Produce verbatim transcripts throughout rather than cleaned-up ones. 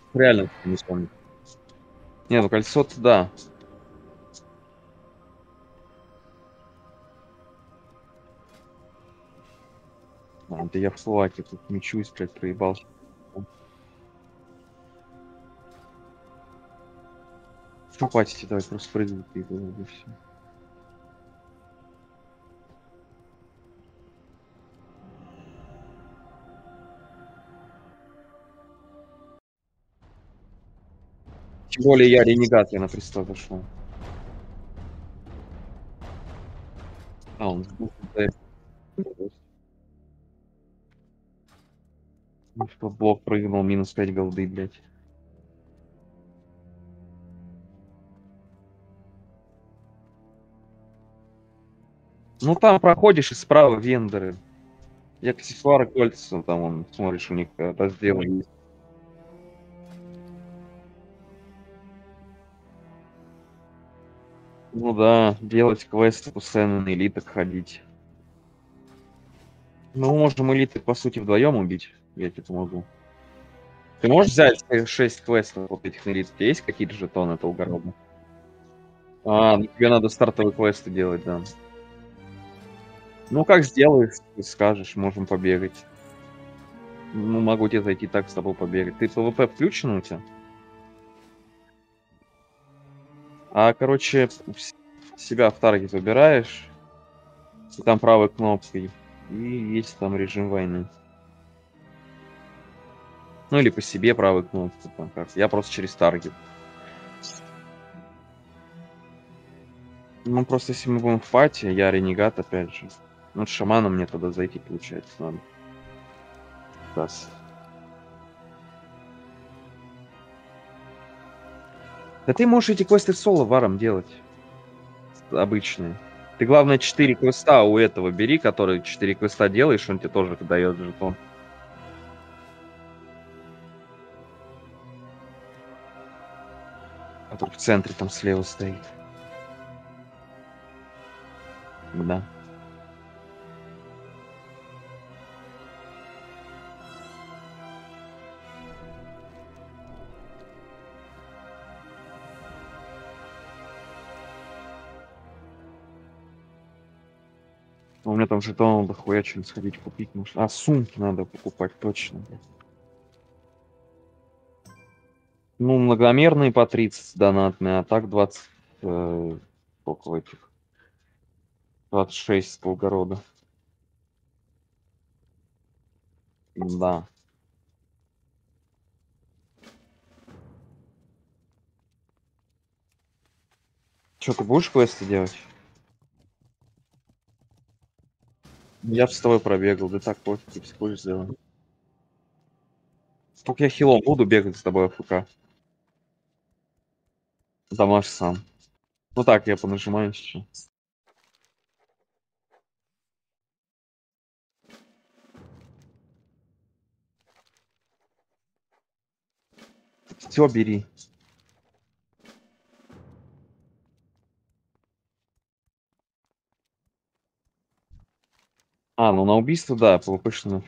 Реально не вспомню. Не, ну кольцо-то да. А, да я в флаке тут мечусь, блядь, проебался. Что патите, давай просто прыгай, и всё. Тем более я ренегат, я на престол зашел. А, он сбоку да. В блок прыгнул, минус пять голды, блядь. Ну там проходишь и справа вендоры. И аксессуары кольца, там вон, смотришь, у них э, разделы есть. Ну да, делать квесты постоянно на элиток ходить. Ну, можем элиты, по сути, вдвоем убить. Я тебе помогу. Ты можешь взять э, шесть квестов вот этих на элит? У тебя есть какие-то жетоны этого города? А, ну тебе надо стартовые квесты делать, да. Ну, как сделаешь, ты скажешь, можем побегать. Ну, могу тебе зайти так с тобой побегать. Ты пэ вэ пэ включен у тебя? А, короче, вс- себя в таргет выбираешь, и там правой кнопкой, и есть там режим войны. Ну, или по себе правой кнопкой, там как. Я просто через таргет. Ну, просто если мы будем в пати, я ренегат, опять же. Ну, с шаманом мне тогда зайти, получается, надо. Раз. Да ты можешь эти квесты соло варом делать. Обычные. Ты, главное, четыре квеста у этого бери, который четыре квеста делаешь, он тебе тоже дает жетон. Который в центре там слева стоит. Да. У меня там жетон дохуя что-нибудь сходить купить нужно. А, сумки надо покупать, точно. Ну, многомерные по тридцать донатные, а так двадцать... Э, сколько этих? двадцать шесть с полгорода. Да. Что, ты будешь квесты делать? Я бы с тобой пробегал, да так пофиг, ты хочешь сделаем. Только я хилом буду бегать с тобой АФК. Домашь сам. Ну так, я понажимаю сейчас. Все, бери. А, ну на убийство, да, пвпшно.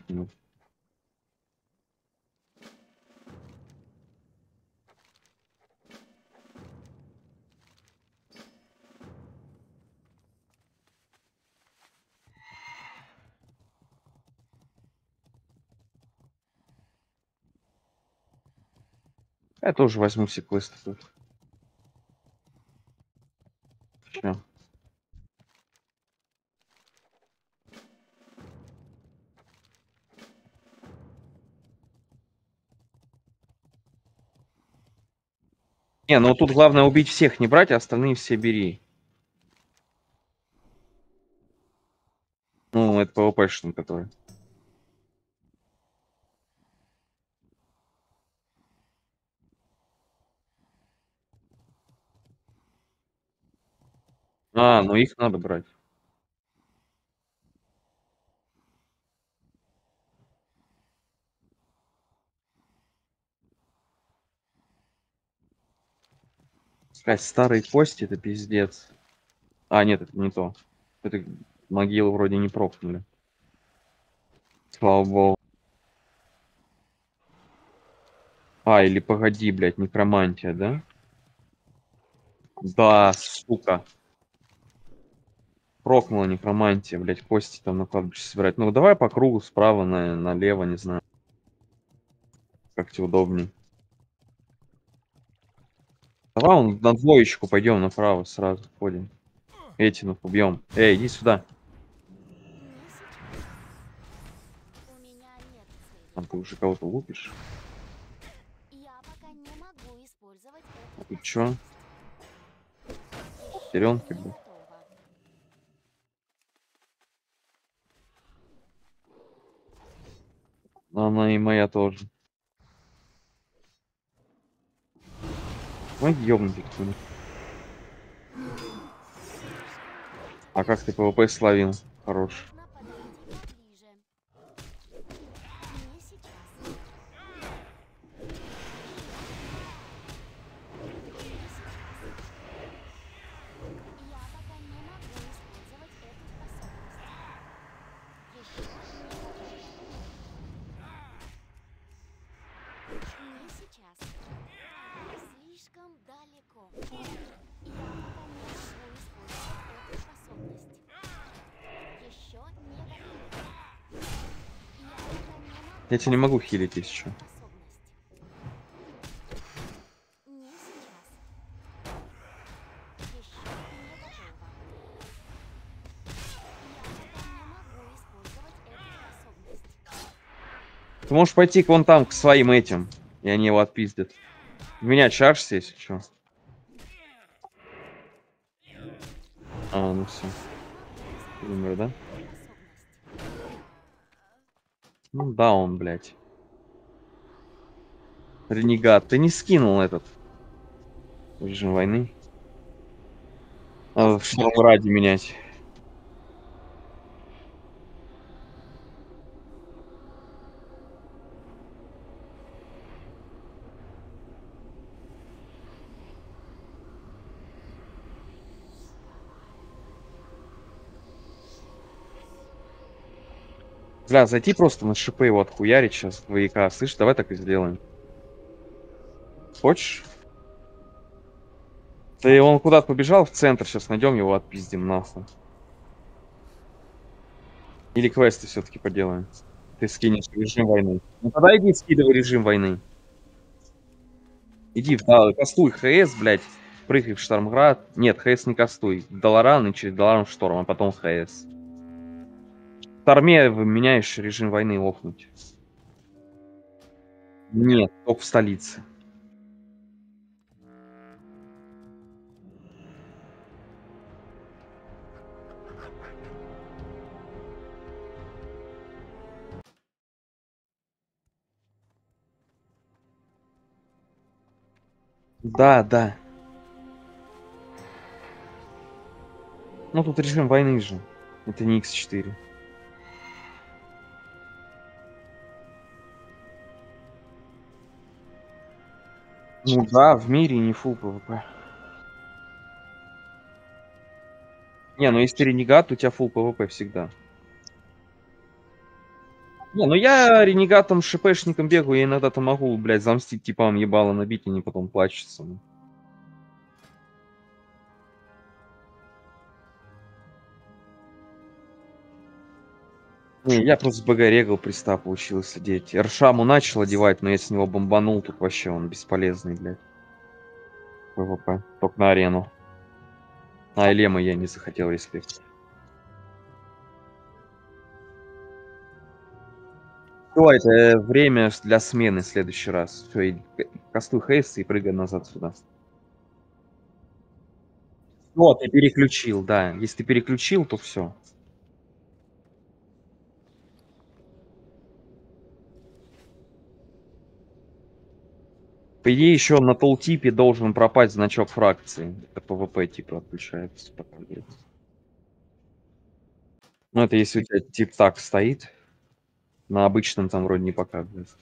Я тоже возьму все квесты тут. Всё. Не, ну тут главное убить всех, не брать, а остальные все бери. Ну, это пвпшный, который. А, ну их надо брать. Сказать, старые кости, это пиздец. А, нет, это не то. Это могилы вроде не прокнули. Слава богу. А, или погоди, блядь, некромантия, да? Да, сука. Прокнула некромантия, блядь, кости там на кладбище собирать. Ну, давай по кругу справа на, налево, не знаю. Как тебе удобней. Давай он на двоечку пойдем направо сразу ходим. Этих убьем. Эй, иди сюда. А ты уже кого-то лупишь? А тут чё? Шестеренки, блядь. Она и моя тоже. Ой, ёбнутый какой-то. А как ты ПВП словил? Хорош. Я тебя не могу хилить, если что. Ты можешь пойти к вон там, к своим этим, и они его отпиздят. В меня чашься, если что. А, ну все. Умер, да? Ну да, он, блядь. Ренегат. Ты не скинул этот режим войны. Надо в шторм ради менять. Бля, зайти просто на шипы его отхуярить сейчас, двояка. Слышь, давай так и сделаем. Хочешь? Ты он куда-то побежал в центр, сейчас найдем его, отпиздим нахуй. Или квесты все-таки поделаем. Ты скинешь режим войны. Ну тогда иди скидывай режим войны. Иди, да, кастуй ХС, блядь. Прыгай в Штормград. Нет, ХС не кастуй. Долоран и через Долоран в Шторм, а потом ХС. В Шторме меняешь режим войны лопнуть. Нет, только в столице. Да, да. Ну тут режим войны же. Это не икс четыре. Ну да, в мире не фул ПВП. Не, ну если ты ренегат, у тебя фул ПВП всегда. Не, ну я ренегатом, шипешником бегаю, я иногда-то могу, блядь, замстить типам ебало набить, и они потом плачутся. Не, я просто с БГ регал, приста получилось одеть. Ршаму начал одевать, но я с него бомбанул, тут вообще он бесполезный, блядь. ПВП. Только на арену. А Элема я не захотел респект. Все, это время для смены в следующий раз. Все, кастуй хейс и прыгай назад сюда. Вот, ты переключил, да. Если ты переключил, то все. По идее, еще на толтипе должен пропасть значок фракции. Это ПВП типа отключается. Ну, это если у тебя тип так стоит. На обычном там вроде не показывается.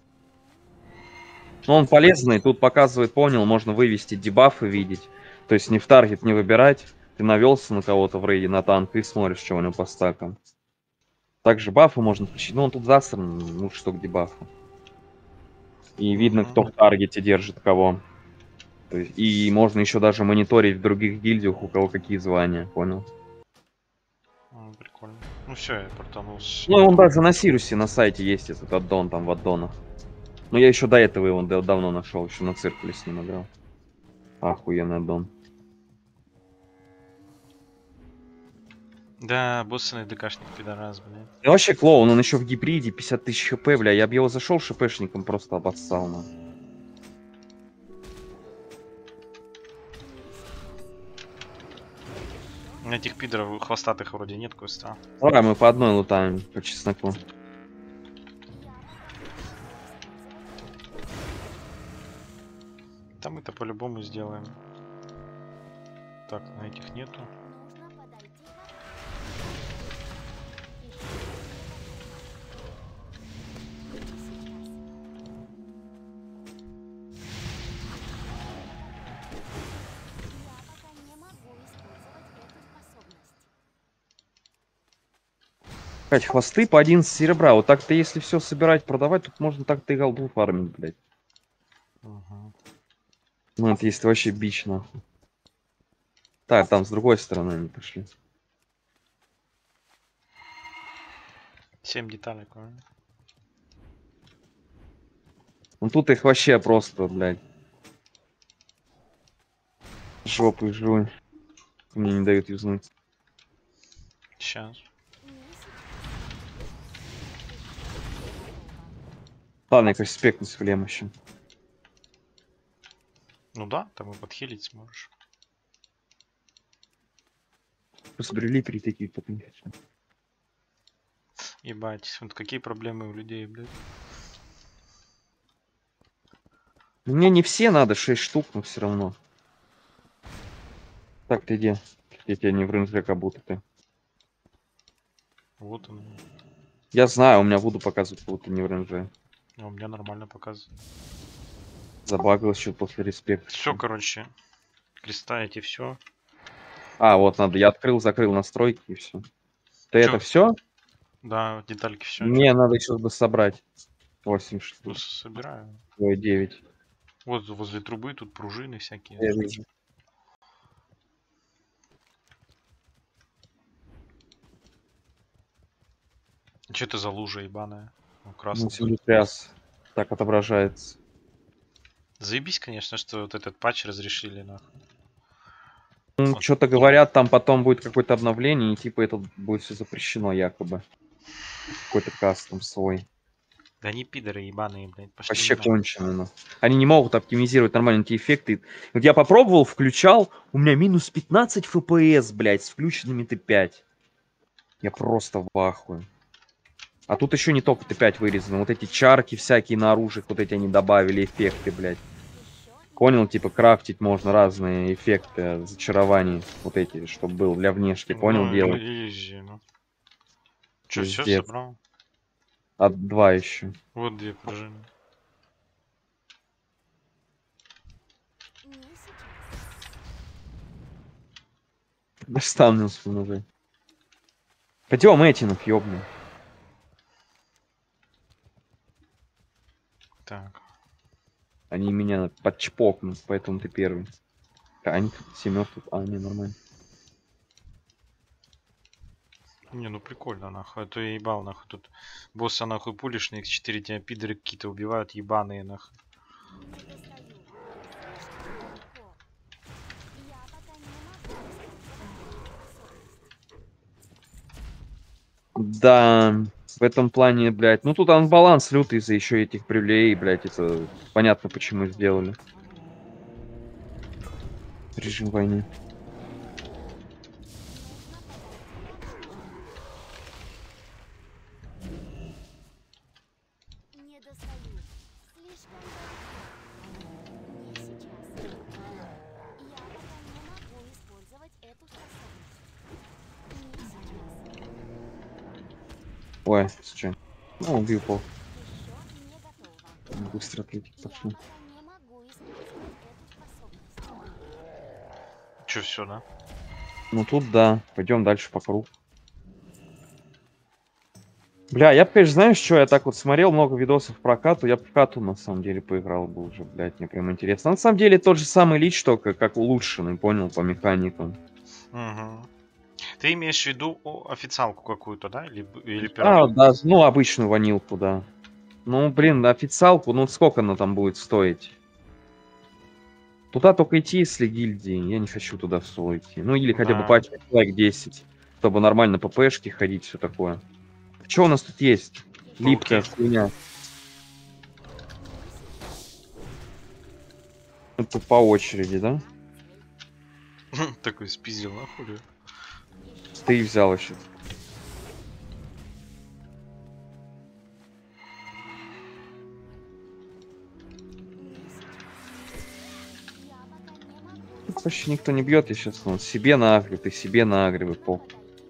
Но он полезный, тут показывает, понял, можно вывести дебафы, видеть. То есть не в таргет не выбирать. Ты навелся на кого-то в рейде, на танк, и смотришь, что у него по стакам. Также бафы можно включить. Ну, он тут засран, ну что к дебафу. И видно, Мгм. кто в таргете держит кого. То есть, и можно еще даже мониторить в других гильдиях, у кого какие звания, понял? М, Прикольно. Ну все, я портанул с Ну, он ниндзя. даже на Сирусе на сайте есть этот аддон там в аддонах. Но я еще до этого его да- давно нашел, еще на циркуле с ним играл. Охуенный аддон. Да, боссный ДКшник пидорас, блядь. И вообще клоун, он еще в гибриде, пятьдесят тысяч хп, бля. Я бы его зашел шпшником, просто обоссал, на. У меня этих пидоров хвостатых вроде нет квеста. Давай мы по одной лутаем, по чесноку. Там это по-любому сделаем. Так, на этих нету. Блять, хвосты по одиннадцать серебра. Вот так-то, если все собирать, продавать, тут можно так-то и голду фармить, блядь. Угу. Ну, это если вообще бич, нахуй. Так, там с другой стороны они пошли. семь деталек, а? Ну, тут их вообще просто, блядь. Жопы жуй. Мне не дают юзнуть. Сейчас. Ладно, я, конечно, спекнусь с хлем еще. Ну да, там и подхилить сможешь. Пособрели перетекить потом. Ебать, вот какие проблемы у людей, блядь. Мне не все надо, шесть штук, но все равно. Так, ты где? Я тебя не в рейнже, как будто ты. Вот он. Я знаю, у меня буду показывать, как будто не в рейнже. А у меня нормально показывает. Забагалось еще после респекта. Все, короче. Креста эти все. А, вот надо. Я открыл, закрыл настройки и все. Ты Чё? это все? Да, детальки все. Мне надо еще бы собрать. восемь Ну, штук. собираю. Ой, девять. Вот возле трубы тут пружины всякие. Я вижу. Что это за лужа ебаная? Ну, Ну, красный. сегодня тряс. Так отображается. Заебись, конечно, что вот этот патч разрешили, нахуй. Ну, Вот. что-то говорят, там потом будет какое-то обновление, и типа это будет все запрещено якобы. Какой-то кастом свой. Да они пидоры ебаные, блядь, пошли Вообще нахуй. кончено. Ну. Они не могут оптимизировать нормально эти эффекты. Вот я попробовал, включал, у меня минус пятнадцать эф пи эс, блядь, с включенными ти пять. Я просто в ахуе. А тут еще не только ти пять вырезано. Вот эти чарки всякие на оружиях, вот эти они добавили эффекты, блядь. Понял, типа крафтить можно разные эффекты зачарований. Вот эти, чтобы был для внешки. Понял, Ну, делать. изи, ну. Че, все Пиздец. собрал? А два еще. Вот две пружины. Достану уже. Пойдем Этинов, ёбну. Так. Они меня подчпокнут, поэтому ты первый. Ань, семёр тут. А, не, нормально. Не, ну прикольно, нахуй. А то я ебал, нахуй. Тут босса, нахуй, пулишь, на икс четыре тебя пидоры какие-то убивают, ебаные, нахуй. Да, в этом плане, блядь. Ну тут анбаланс лютый из-за еще этих привилегий, блядь. Это понятно, почему сделали. Режим войны. Ой, что? Ну, убил пол. Быстро атлетик пошел. Че, все, да? Ну тут да. Пойдем дальше по кругу. Бля, я, конечно, знаешь, что я так вот смотрел много видосов про кату, я бы в кату на самом деле поиграл бы уже, блядь, мне прям интересно. На самом деле тот же самый лич, только как улучшенный, понял, по механикам. Угу. Ты имеешь в виду о, официалку какую-то, да? Или, б- или А, пирамиду? да, ну, обычную ванилку, да. Ну, блин, официалку, ну, сколько она там будет стоить? Туда только идти, если гильдии. Я не хочу туда в соло идти. Ну, или хотя бы Да. пачкать лайк десять, чтобы нормально ППшки ходить, все такое. Что у нас тут есть? Липкая Пауки. хуйня. Это по очереди, да? Такой спиздил, нахуй. Ты взял еще. Тут почти никто не бьет, я сейчас ну, себе на агры, ты себе на агры, вы пох.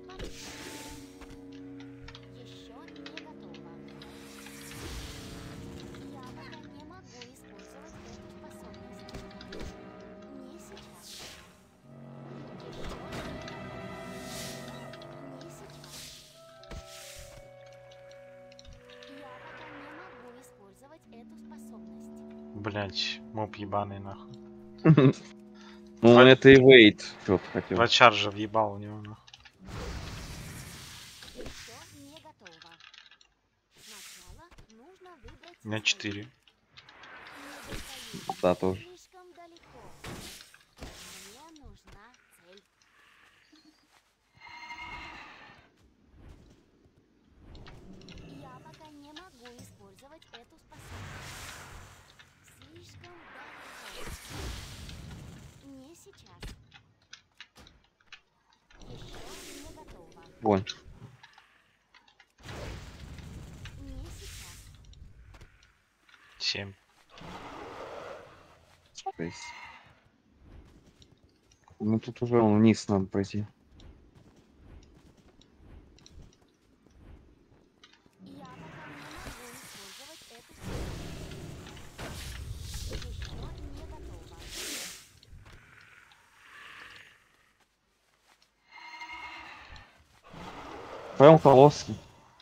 Блять, моб ебаный, нахуй. Ну, Два, это и вейт, что ты хотел. два чаржа въебал у него, нахуй. У меня четыре. Да, тоже. Вон. Семь. Шесть. Ну, тут уже он вниз надо пройти. Прям полоски.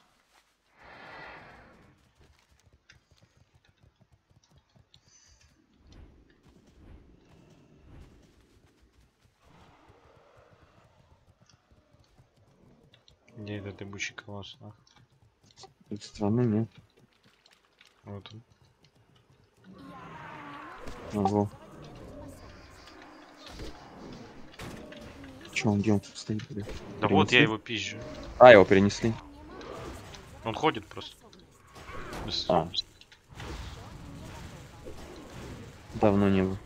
Где этот ебучий колосс, нахуй? С этой стороны нет. Вот он. Ого. Че он делает? Тут стоит, блядь. Да вот я Перенесли? его пизжу. А, его перенесли. Он ходит просто. Без- А. Давно не было.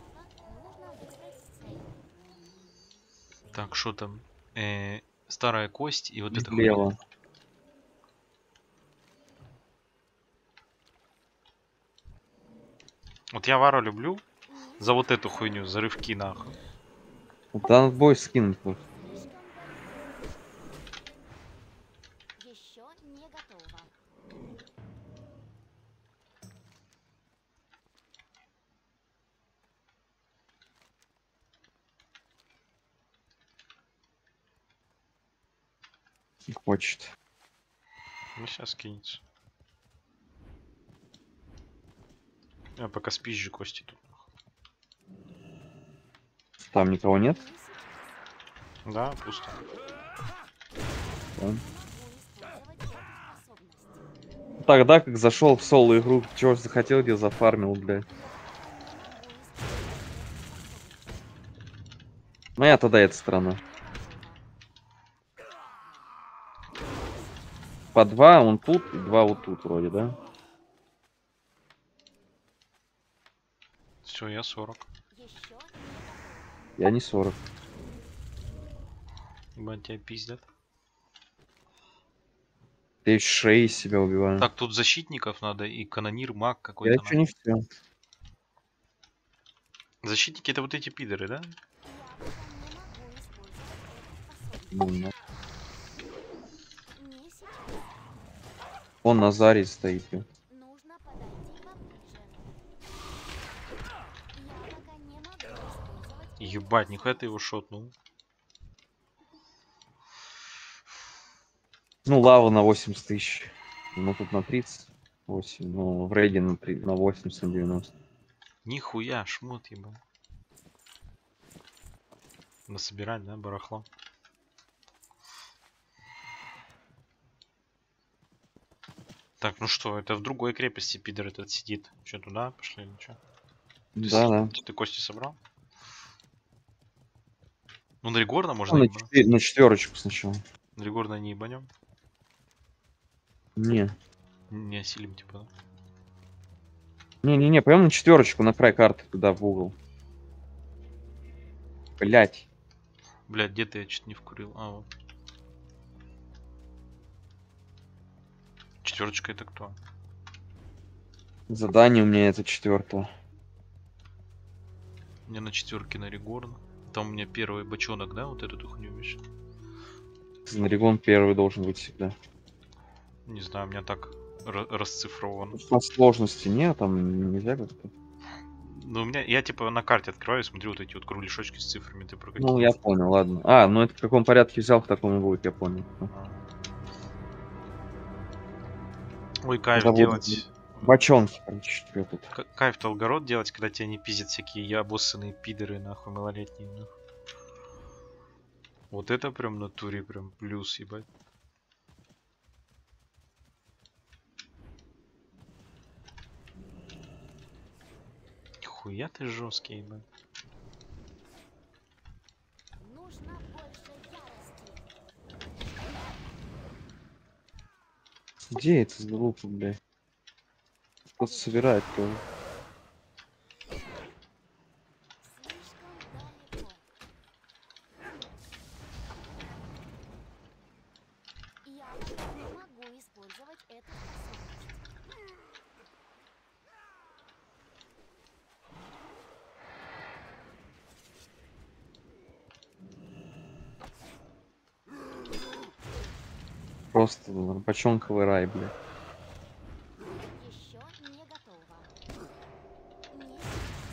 Так, что там? Э, старая кость и вот это хуйня. Слева. Вот я Вару люблю за вот эту хуйню, за рывки, нахуй. Да, надо бой скинуть будет. Не хочет. Ну сейчас скинется. Я пока спизжу кости тут. Там никого нет? Да, пусто. Да. Тогда, как зашел в соло игру, чего захотел, где зафармил, блядь. Ну я тогда эта сторона. По два он тут, и два вот тут вроде, да? Все, я сорок. Я не сорок. Ебать, тебя пиздят. Я еще шеи из себя убиваю. Так, тут защитников надо и канонир, маг Я какой-то еще не все. Защитники это вот эти пидоры, да? Он на заре стоит. блин. Ебать, нихуя ты его шотнул. Ну, лава на восемьдесят тысяч. Ну тут на тридцать восемь, ну в рейде на, три- на восемьдесят, на девяносто. Нихуя, шмот ебан. Насобирать, да, барахло. Так, ну что, это в другой крепости пидор этот сидит. Че, туда пошли или что? Ты, Да, с- да. ты кости собрал? Ну, на Ригорна Ну, можно на, ебать. четвер- на четверочку сначала. На Ригорна не ебанем. Не. Не осилим, типа, да? Не-не-не, прям на четверочку, на край карты, туда в угол. Блять. Блядь, где-то я что-то не вкурил. А, вот. Четверочка это кто? Задание у меня это четвертое. У меня на четверке на Ригорна. Там у меня первый бочонок, да, вот эту хуйню видишь? Наригон первый должен быть всегда. Не знаю, у меня так ра- расцифрован. По сложности нет, там нельзя как-то. Ну, у меня, я типа на карте открываю, смотрю вот эти вот кругляшочки с цифрами, ты про какие? Ну, я понял, ладно. А, ну это в каком порядке взял, в таком и будет, я понял. А. Ой, кайф Забуду. делать. Бочонки, короче, что тут. К- Кайф-то огород делать, когда тебя не пиздят всякие ябоссаные пидоры, нахуй, малолетние, нахуй. Вот это прям в натуре прям плюс, ебать. Хуя ты жесткий, ебать. Нужно больше ярости. Где это звук, блядь? Кто-то собирает тоже. Слишком далеко. Я пока не могу использовать эту способность. Просто бочонковый рай, блядь. Еще не готово. Не сейчас.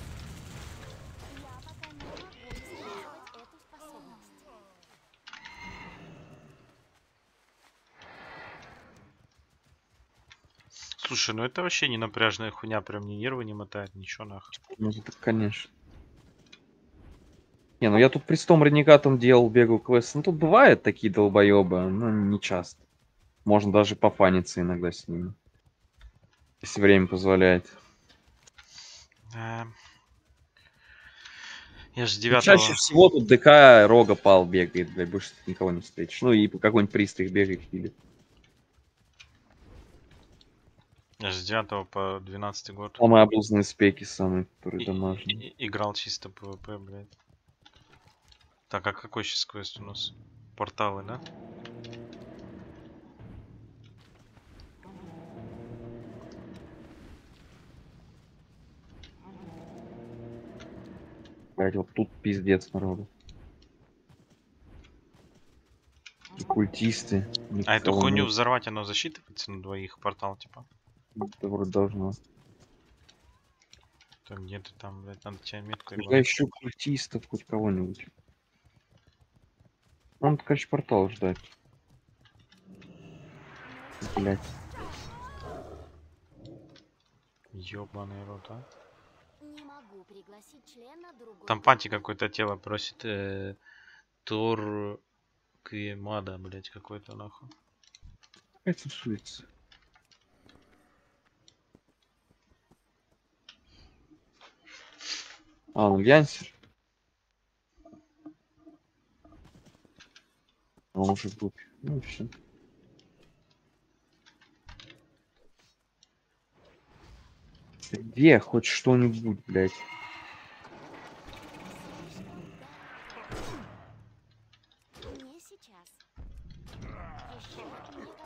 Я пока не могу использовать эту способность. Слушай, ну это вообще не напряжная хуйня, прям ни нервы не мотает, ничего нахуй. Ну, это, конечно. Не, ну я тут престом ренегатом делал, бегал квест. Ну тут бывают такие долбоебы, но не часто. Можно даже пофаниться иногда с ними. Если время позволяет. Да. Я же Ну, девятого. чаще всего тут ДК Рога Пал бегает, блядь, больше тут никого не встретишь. Ну и какой-нибудь прист их бегает или. Я же с девятого по двенадцатый год. Самые обузные спеки, самые, которые И- домашние. и- и- играл чисто ПВП, блядь. Так, а какой сейчас квест у нас? Порталы, да? Блядь, вот тут пиздец народу. И культисты. А эту никого хуйню нет. взорвать, оно засчитывается на двоих портал, типа? Это вроде должно. То где ты там, блядь, надо тебе метку Я ебануть. ищу культистов, хоть кого-нибудь. Он, короче, портал ждать. Блять. Ёбаный рот, а? Не могу пригласить члена другой. Там пати какое-то тело просит. Э, Тор Кемада, блядь, какой-то нахуй. Какая тусуется? А, ну Янсер. А он уже в группе. Ну и все. Где хоть что-нибудь, блядь? Не сейчас. Еще не готово.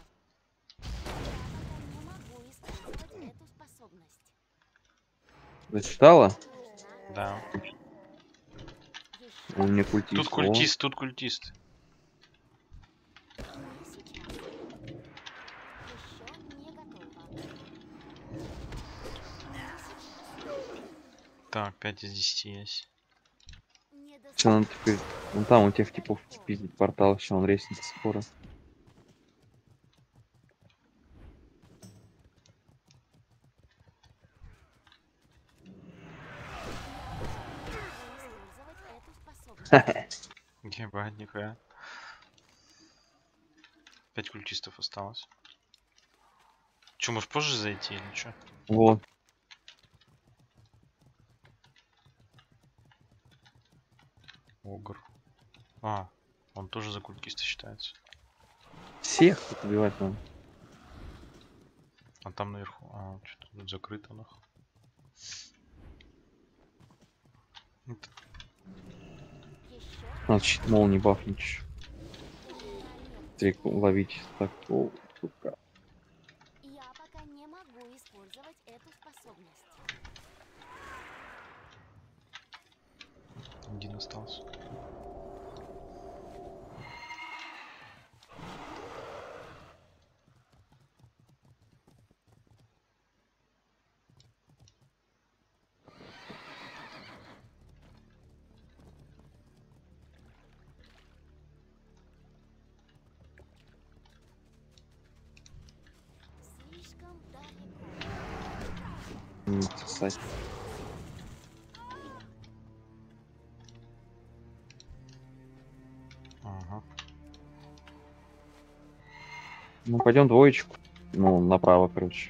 Я пока не могу использовать эту способность. Зачитала? Нужна Да. еще. Он мне культист. Тут О, культист, тут культист. Не сейчас. Еще не готово. Не сейчас. Так, пять из десяти есть. Не до Всё, надо теперь... Ну там у тех типов пиздить портал, еще он ресница скоро. Ебать, нихуя. Пять культистов осталось. Че, можешь позже зайти или что? Вот. Огр. А, он тоже за культиста считается. Всех тут убивать надо. А там наверху. А, что-то тут закрыто, нахуй. Это- Еще Надо щит молнии бафнуть. ещё. нет. Трику ловить. Так, о, сука. Я пока не могу использовать эту способность. Один остался. Слишком далеко. Не сосать. Ага. Ну, пойдем двоечку. Ну, направо, короче.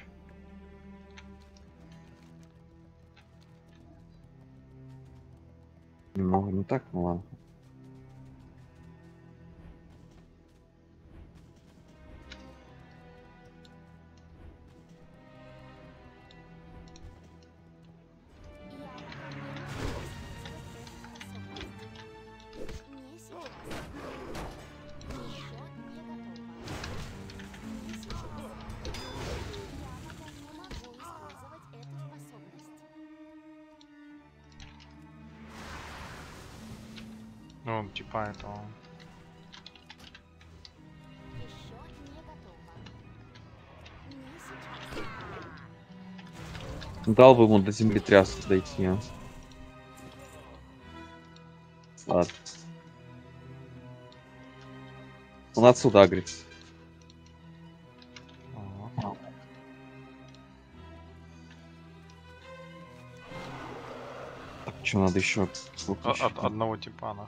Немного не так, ну ладно. Я пока не могу использовать эту способность. Не сейчас. Еще не готова. Не сейчас. Я пока не могу использовать эту способность. Ну, типа этого. Еще не готова. Не сейчас. Дал бы ему до земли тряс дойти. а. Ладно. Он отсюда агрит. Ага. Так, что надо еще? А- От одного типа, нахуй.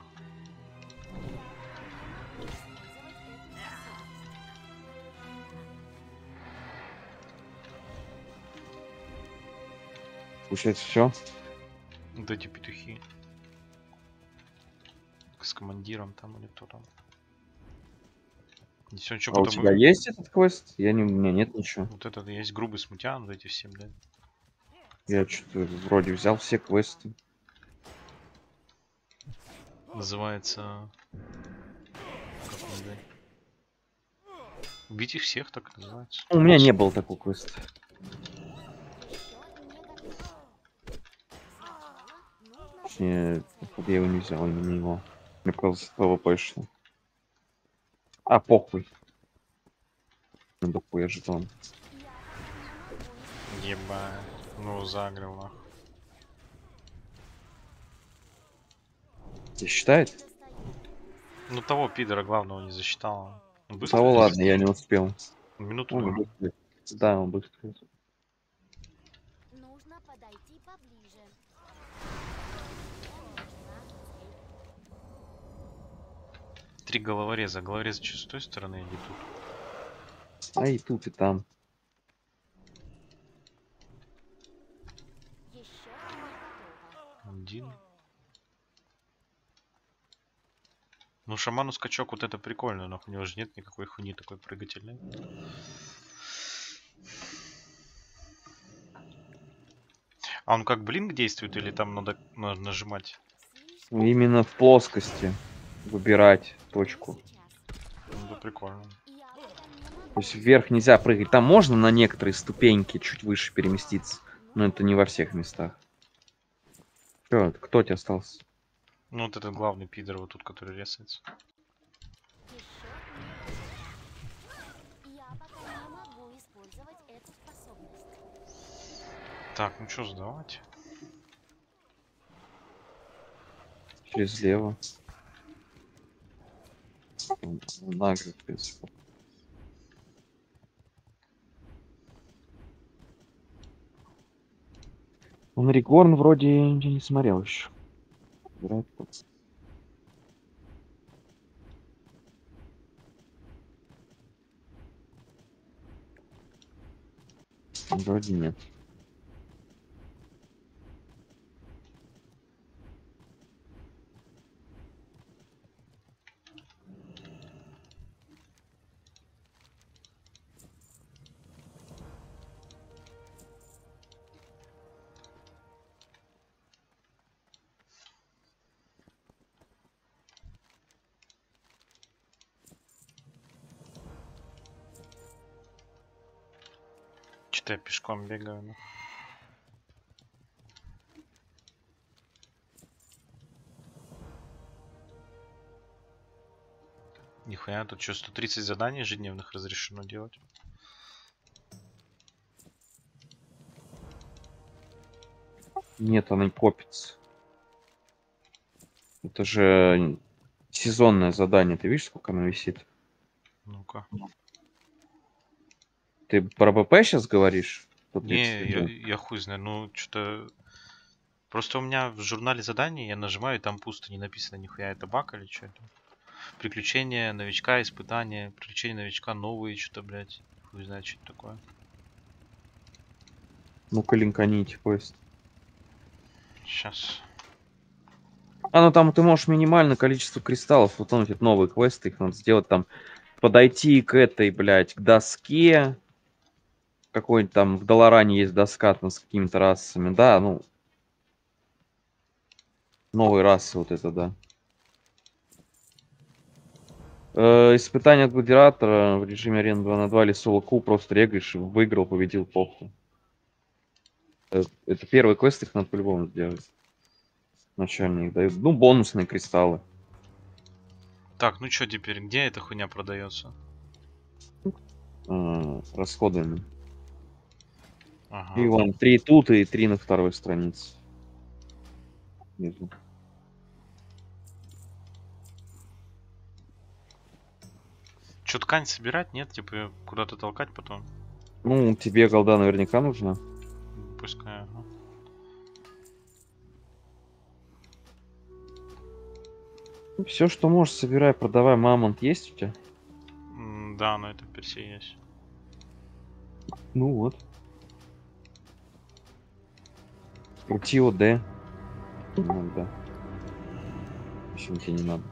Получается все. Вот эти петухи. С командиром там или кто там. И сегодня что, А у потом тебя есть этот квест? Я не, у меня нет ничего. вот этот есть грубый смутьян, вот эти все, блядь. Я что-то вроде взял все квесты. Называется... Как он, блядь? Убить их всех, так и называется. У меня не было такого квеста. Точнее, походу, я его не взял, именно его. Мне показалось, ПВП шло. А, похуй. Надо хуя жетон. Ебать. Ну, загрел, нахуй. Тебе считает? Ну, того пидора главного не засчитал. Он быстро Того здесь? ладно, я не успел. Минуту, Он наверное. быстро. Да, он быстро. Нужно подойти поближе. Три головореза. Головорез что, с той стороны или тут? А и тут, и там. Еще не готово. Один. Ну, шаману скачок вот это прикольно, но у него же нет никакой хуйни такой прыгательной. А он как блинк действует или там надо, надо нажимать? Слишком Именно в плоскости выбирать точку. сейчас. Ну, это прикольно. Я пока не могу. То есть вверх нельзя прыгать. Там можно на некоторые ступеньки чуть выше переместиться, но это не во всех местах. Чё, кто тебе остался? Ну, вот этот главный пидор вот тут, который резается. Еще не готово. Я пока не могу использовать эту способность. Так, ну что сдавать? Через лево. Наград, в принципе. Он Ригорн вроде я не смотрел еще. Играет тут. Вроде нет. Что-то я пешком бегаю. Ну. Нихуя, тут что, сто тридцать заданий ежедневных разрешено делать? Нет, она не копится. Это же сезонное задание. Ты видишь, сколько оно висит? Ну-ка. Ты про БП сейчас говоришь? Не, я, я хуй знаю, ну что-то... Просто у меня в журнале заданий я нажимаю, и там пусто, не написано нихуя, это баг или что это? Приключения новичка, испытания, приключения новичка, новые, что-то, блядь. Хуй знает, что это такое. Ну-ка, линканите квест. Сейчас. А, ну там ты можешь минимальное количество кристаллов утонуть. Это новые квесты, их надо сделать там. Подойти к этой, блядь, к доске. Какой-нибудь там в Долоране есть доска там с какими-то расами. Да, ну. Новые расы, вот это, да. Э, испытание от гладиатора в режиме арена два на два или соло ку. Просто регаешь, выиграл, победил, похуй. Э, это первый квест, их надо по-любому сделать. Начальные их дают. Ну, бонусные кристаллы. Так, ну что теперь, где эта хуйня продается? Э, расходами. Ага. И вон три тут и три на второй странице. Внизу. Что, ткань собирать? Нет? Типа её куда-то толкать потом? Ну, тебе голда наверняка нужна. Пускай, ага. Все, что можешь, собирай, продавай. Мамонт есть у тебя? М, да, но это в персе есть. Ну вот. Крути ОД. Ну да. Почему тебе не надо?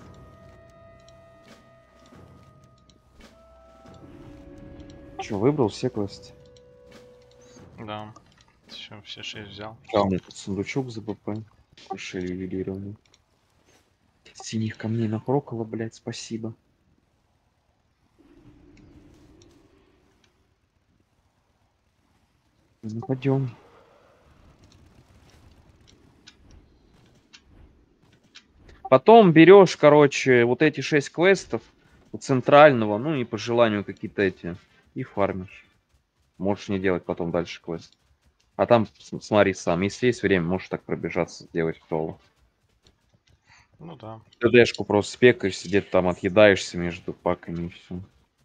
Че, выбрал все квесты? Да. Все, все шесть взял. А у меня тут сундучок за БП. Решили ювелированный. Синих камней напрокало, блядь, спасибо. Ну, пойдем. Потом берешь, короче, вот эти шесть квестов у центрального, ну и по желанию какие-то эти, и фармишь. Можешь не делать потом дальше квест. А там с- смотри сам. Если есть время, можешь так пробежаться, сделать соло. Ну да. ТДшку просто спекаешься, где-то там отъедаешься между паками и все.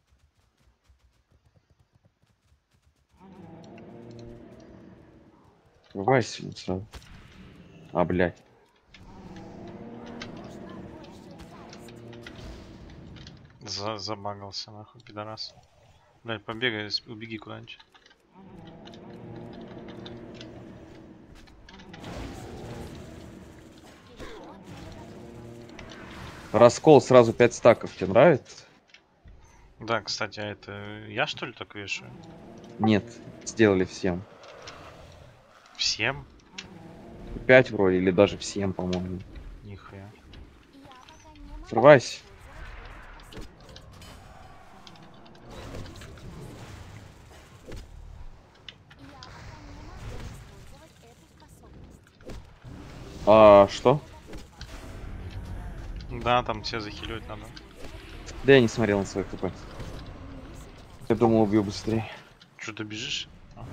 Врывайся ну, сразу. А, блядь. За забагался нахуй, пидорас. Блядь, побегай, с- убеги куда-нибудь. Раскол сразу пять стаков. Тебе нравится? Да, кстати, а это я что ли так вешаю? Нет, сделали всем. Всем? пять вроде, или даже всем, по-моему. Нихуя. Я пока не могу Срывайся. Я пока не могу использовать эту способность. А что? Да, там все захиливать надо. Да я не смотрел на свой КП. Я думал, убью быстрее. Что, ты бежишь? А,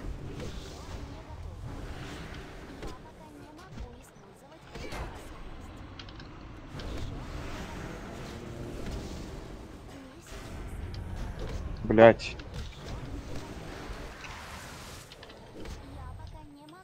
Блять. Я пока не могу.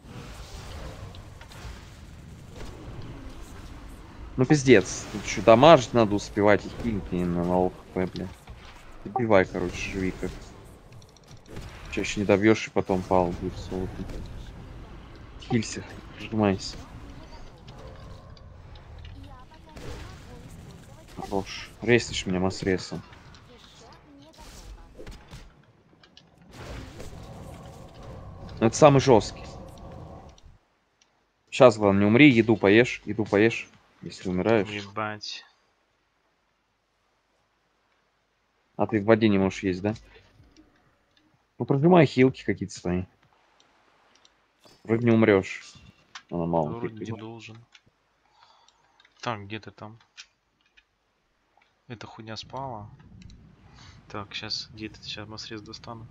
Ну пиздец. Тут еще дамажить надо успевать и хилить не на налог ХП, блядь. Добивай, короче, живи как. Чаще не добьешь, и потом пал будет соло. Хилься, прижимайся. Я пока не могу использовать этот Хорош. Рейснешь меня масс-рейсом. еще не готово. Это самый жесткий. Сейчас, главное, не умри, еду поешь, еду поешь, если умираешь. Ебать. А ты в воде не можешь есть, да? Ну, прожимай хилки какие-то свои. Вроде не умрешь. Она мало Вроде не пикает. должен. Так, где ты там? Эта хуйня спала. Так, сейчас где ты? Сейчас массрез достану.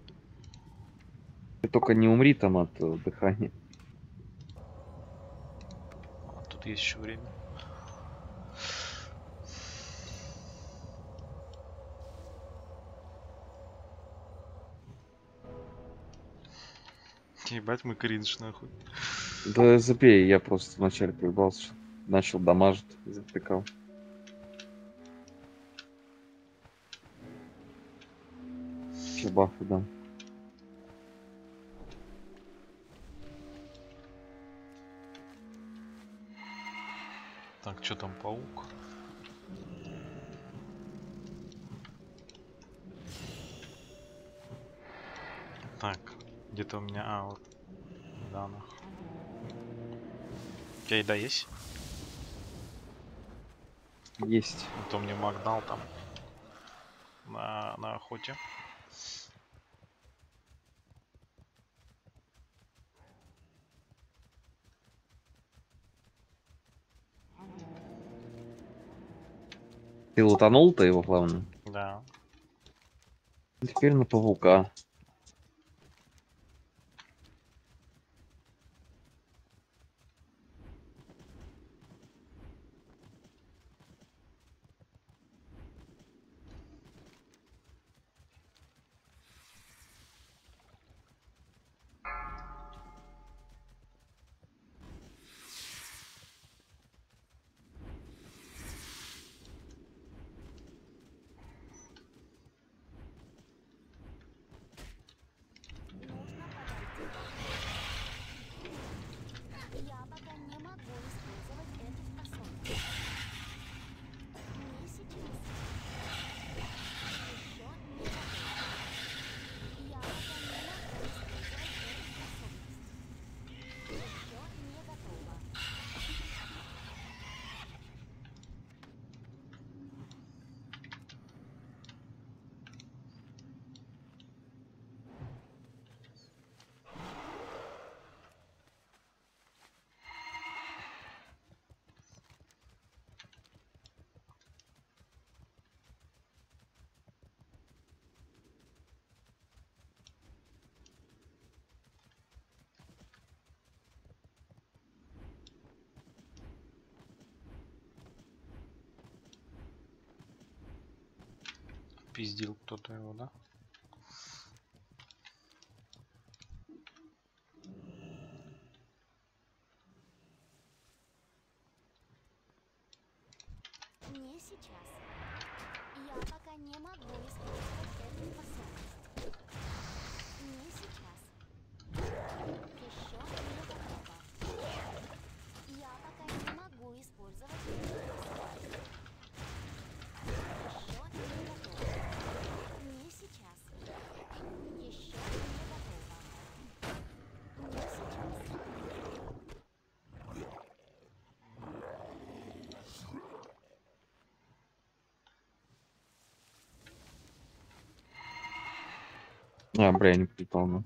Ты только не умри там от э, дыхания. А, тут есть еще время. Ебать, мы кринж нахуй. Да запей, я просто вначале поебался. Начал дамажить, затыкал. Сейчас бафы дам. Так, что там, паук? Так, где-то у меня... А, вот. Да, нахуй. У тебя еда есть? Есть. А то мне маг дал там. На, на охоте. Ты лутанул-то его, главное? Да. Теперь на паука. Нужно подойти. Я пока не могу использовать эту способность. Не сейчас. Еще не готово. Я пока не могу использовать эту способность. Еще не готово. Пиздил кто-то его, да? Не сейчас. Я пока не могу использовать эту способность. Не сейчас. Еще не готово. Я пока не могу использовать эту способность. Еще не готово. Не сейчас. Еще не готово. Не сейчас. А, бля, я не припал, ну.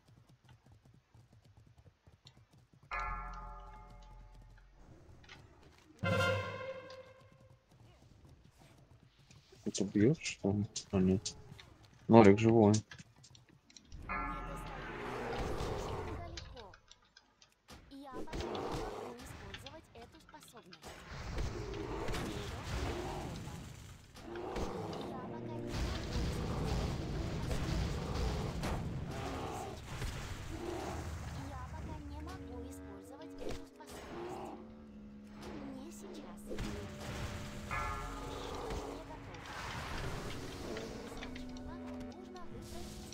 Ты бьешь, что ли? А, нет. Норик живой. Не достаю. Слишком далеко. Я пока не могу использовать эту способность. Еще не готово. Я пока не могу использовать эту способность. Не сейчас. Я пока не могу использовать эту способность. Не сейчас. Еще не готово. Сначала нужно выбрать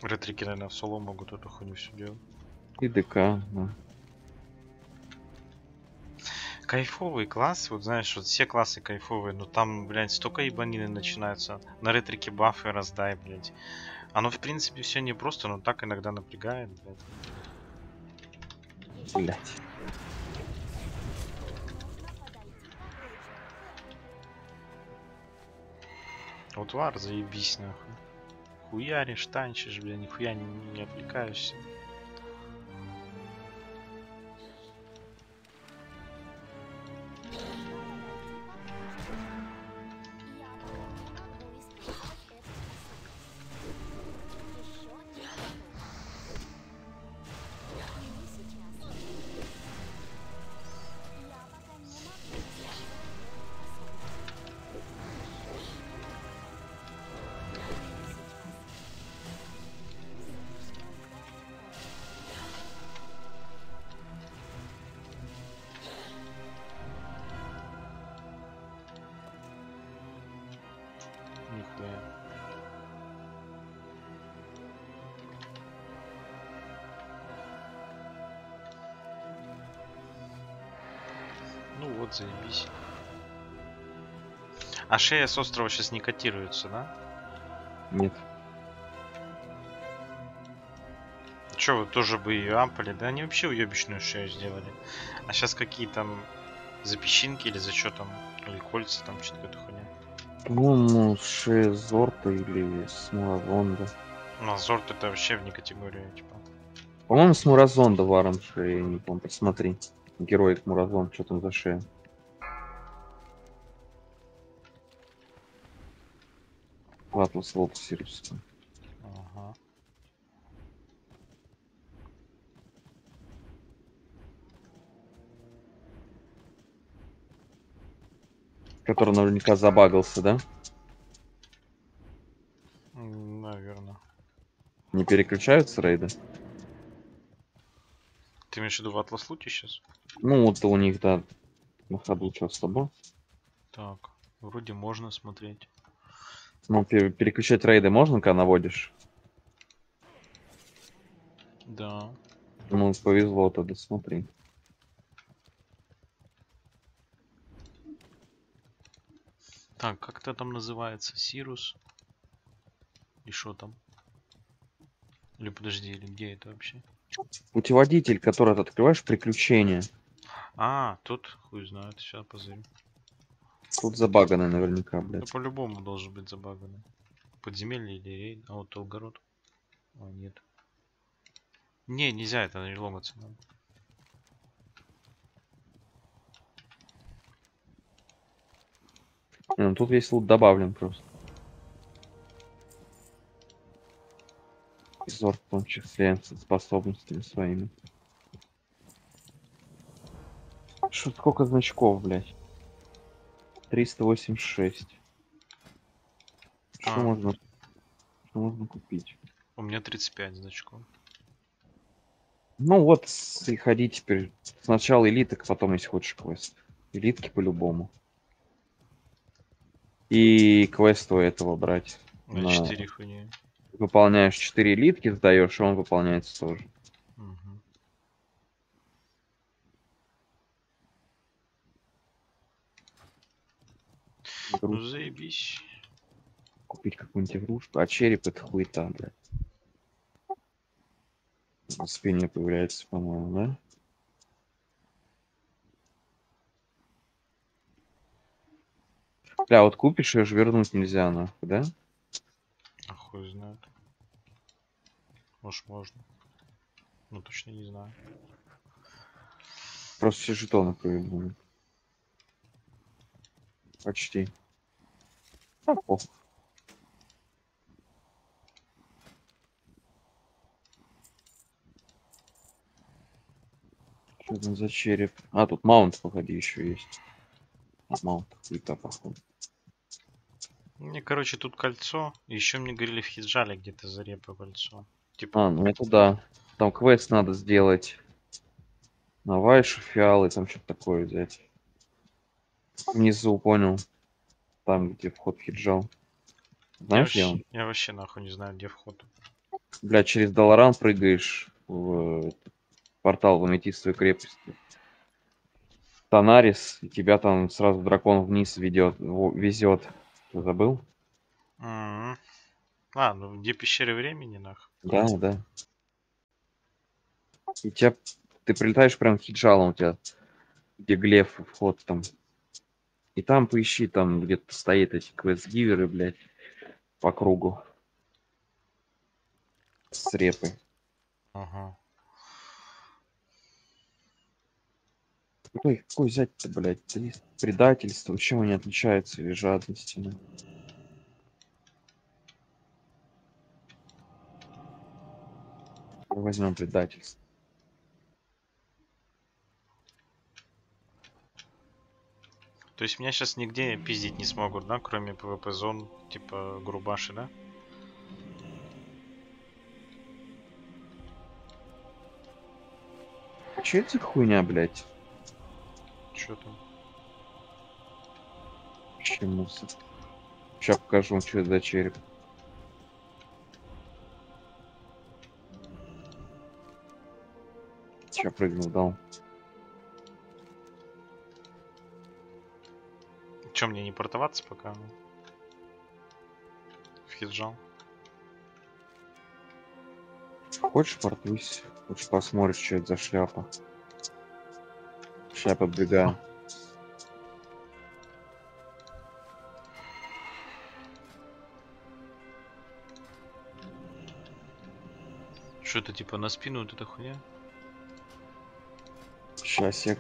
Ретрики, наверное, в соло могут эту хуйню все делать. И ДК, да. Кайфовый класс, вот знаешь, вот все классы кайфовые, но там, блядь, столько ебанины начинаются. На ретрике бафы раздай, блядь. Оно, в принципе, все непросто, но так иногда напрягает, блядь. Блять. Вот вар, заебись, нахуй. Хуяришь, танчишь, бля, нихуя не, не отвлекаешься. Нихуя. Ну вот, заебись. А шея с острова сейчас не котируется, да? Нет. Че, вы тоже бы ее ампали? Да они вообще уебищную шею сделали. А сейчас какие там за песчинки или за что там? Или кольца там, что-то какая-то хуйня. По-моему, Шезорта или Смуразонда. Ну, а Зорт это вообще вне категории, типа. По-моему, Смуразонда варом шея, не помню. Посмотри. Герой Муразон, что там за шея. Атлас Волк Сирус. Ага. Который наверняка забагался, да? Наверное. Не переключаются рейды? Ты имеешь в виду в Атлас Луте сейчас? Ну, вот у них, да, на ходу что с тобой. Так, вроде можно смотреть. Ну, пер- переключать рейды можно, когда наводишь? Да. Ну, повезло тогда, смотри. Так, как это там называется? Сирус? И что там? Или подожди, или где это вообще? Путеводитель, который ты открываешь, приключения. А, тут хуй знает, сейчас позырю. Тут забаганный наверняка, Да блядь. по-любому должен быть забаганный. Подземелье или рейд? А вот Толгород. А, нет. Не, нельзя, это не ломаться надо. Не, ну, тут весь лут добавлен просто. Зор в том числе со способностями своими. Что, сколько значков, блядь? триста восемьдесят шесть. Что А. можно, что можно купить? У меня тридцать пять значков. Ну вот, с- и ходи теперь. Сначала элиток, потом, если хочешь, квест. Элитки по-любому. И квест у этого брать. На На- четыре хуйни. Выполняешь четыре элитки, сдаешь, и он выполняется тоже. Угу. Ну Игру- заебись. Купить какую-нибудь игрушку. А череп это хуета, блядь. На спине появляется, по-моему, да? Бля, вот купишь, ее же вернуть нельзя, нахуй, да? А хуй знает. Может можно. Ну точно не знаю. Просто все жетоны проебаны. Почти. А, похуй. Что там за череп? А, тут маунт, погоди, еще есть. А, маунт, хуета, походу. Мне, короче, тут кольцо. Еще мне говорили в Хиджале где-то за репу кольцо. Типа, А, ну это да. Там квест надо сделать. На вайшу, фиалы, там что-то такое взять. Внизу, понял. Там, где вход в хиджал. я Знаешь, где вообще, он? я вообще нахуй не знаю, где вход. Блядь, через Долоран прыгаешь в портал в Аметистовой крепости. Тонарис, и тебя там сразу дракон вниз ведет, везет. Ты забыл? М. А, ну где пещеры времени, нах? Да, да. И тебя, ты прилетаешь прям хиджалом у тебя, где глеф, вход там. И там поищи, там где-то стоит эти квест-гиверы, блядь, по кругу. С репой. Ага. Какой, какой взять-то, блядь? Три- Предательство, чем они отличаются, или жадности? ну? Возьмем предательство. То есть меня сейчас нигде пиздить не смогут, да, кроме пвп зон, типа грубаши, да? Че это за хуйня, блядь? Чё там? Чему? Сейчас покажу, что это за череп. Сейчас прыгнул, дал. Чё, мне не портоваться пока? В хиджал. Хочешь портуйся? Хочешь посмотришь, что это за шляпа? Сейчас подбегаю. Что это типа на спину вот эта хуйня? Щасик.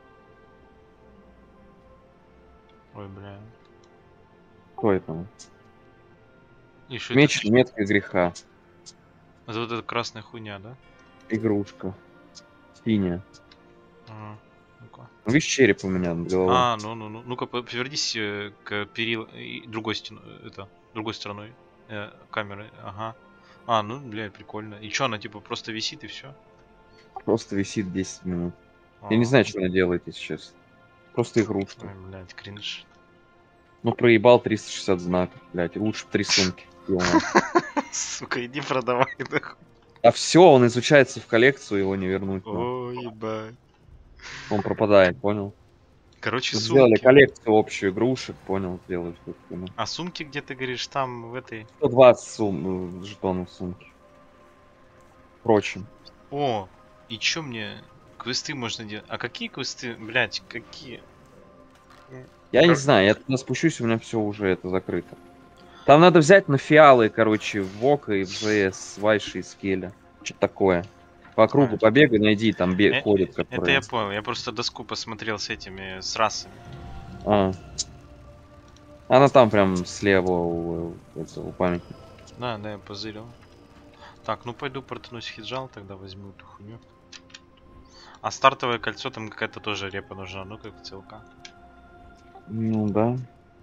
Ой, бля. Кто это? И что Меч это? метка греха. Это вот эта красная хуйня, да? Игрушка. Синяя. Ага. Ну-ка. Ну, видишь, череп у меня над головой. А, ну, ну, ну, ну-ка, повернись э, к перил и другой стену, это, другой стороной э, камеры, ага. А, ну, бля, прикольно. И чё, она типа просто висит и все? Просто висит десять минут. Я не знаю, что она делает, если честно. Просто игрушка. Ой, блядь, кринж. Ну, проебал триста шестьдесят знаков, блядь. Лучше б три сумки. Сука, иди продавай, нахуй. А все, он изучается в коллекцию, его не вернуть. ну. Ой, ебать. Он пропадает, понял? Короче, Сделали сумки. коллекцию общую игрушек, понял, делают. вот, ну. А сумки, где ты говоришь, там, в этой... сто двадцать сум... э, жетонов сумки. Впрочем. О, и чё мне? Квесты можно делать. А какие квесты? Блядь, какие? Я не Кор- знаю, я туда спущусь, у меня все уже это закрыто. Там надо взять на фиалы, короче, в Вока и в ЖС, Вайши и Скеля. Что-то такое. По кругу А. побегай, найди, там бе- Э, ходят, Это которые... я понял, я просто доску посмотрел с этими, с расами. А. Она там прям слева у, этого, у памятника. Да, да, я позырил. Так, ну пойду портнусь в хиджал, тогда возьму эту хуйню. А стартовое кольцо там какая-то тоже репа нужна, ну как целка. Ну да.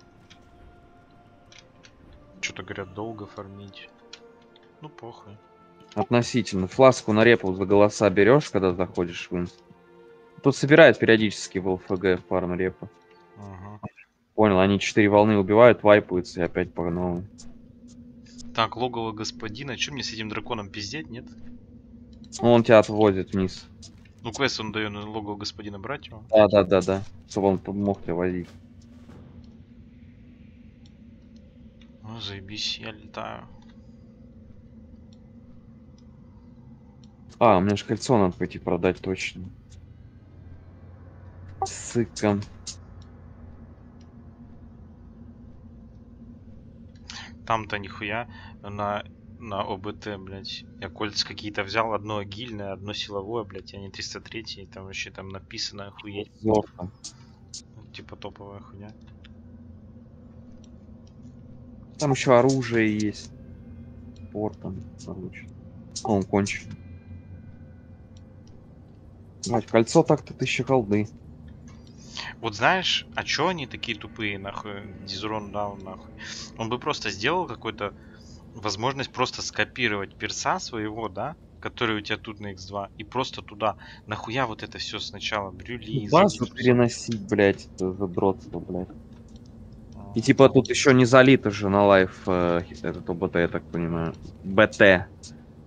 Что-то говорят, долго фармить. Ну похуй. Относительно. Фласку на репу за голоса берешь, когда заходишь в инст. Тут собирают периодически в ЛФГ фарм репа. Ага. Понял, они четыре волны убивают, вайпаются и опять по новой. Так, логово господина. Че мне с этим драконом пиздеть, нет? Ну, он тебя отводит вниз. Ну квест он дает на логово господина брать его. Да, да, да, да. Чтобы он мог тебя возить. Ну заебись, я летаю. А, у меня же кольцо надо пойти продать точно. Сыком. Там-то нихуя на, на ОБТ, блядь. Я кольца какие-то взял, одно агильное, одно силовое, блядь, а не триста три, и там вообще там написано охуеть. Зорко. Типа топовая хуйня. Там еще оружие есть. Пор там, короче. Он кончен. Блядь, кольцо так-то тысяча голды. Вот знаешь, а чё они такие тупые, нахуй, Дизрон даун, нахуй? Он бы просто сделал какой-то возможность просто скопировать перса своего, да, который у тебя тут на икс два, и просто туда. Нахуя вот это все сначала, брюли, Базу забить, переносить, блядь, это задротство, блядь. всё. И типа тут еще не залито же на лайф э, этот ОБТ, я так понимаю. БТ.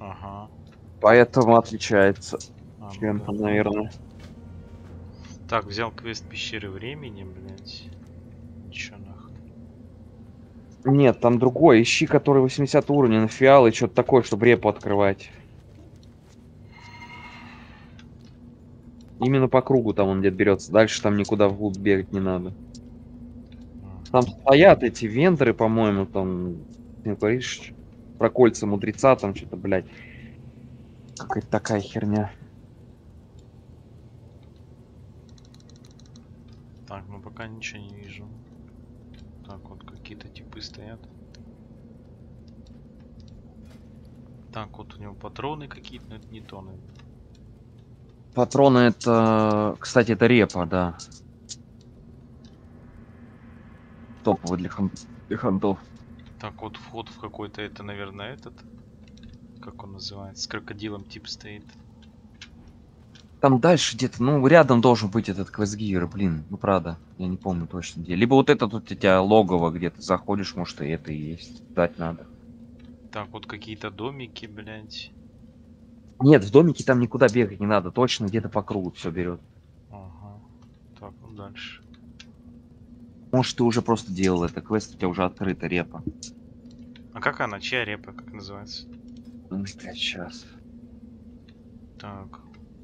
Ага. Поэтому отличается А, ну чем-то, да. наверное. Так, взял квест пещеры времени, блядь. Чё нахуй? Нет, там другой. Ищи, который восемьдесят уровня на фиал и что-то такое, чтобы репу открывать. Именно по кругу там он где-то берется. Дальше там никуда вглубь бегать не надо. Там Ага. стоят эти вендоры, по-моему, там... Ты говоришь про кольца мудреца, там что-то, блядь. Какая-то такая херня. Так, ну пока ничего не вижу. Так, вот какие-то типы стоят. Так, вот у него патроны какие-то, но это не то, наверное. Патроны это... Кстати, это репа, да. Топовый для, хан... для хантов. Так, вот вход в какой-то, это, наверное, этот. Как он называется? С крокодилом тип стоит. Там дальше где-то, ну, рядом должен быть этот квестгир, блин. Ну, правда, я не помню точно где. Либо вот это тут у тебя логово, где ты заходишь, может, и это и есть. Дать надо. Так, вот какие-то домики, блядь. Нет, в домике там никуда бегать не надо. Точно где-то по кругу все берет. Ага. Так, ну дальше. Может, ты уже просто делал это. Квест у тебя уже открыта, репа. А как она? Чья репа? Как называется? Ну, блядь, сейчас. Так.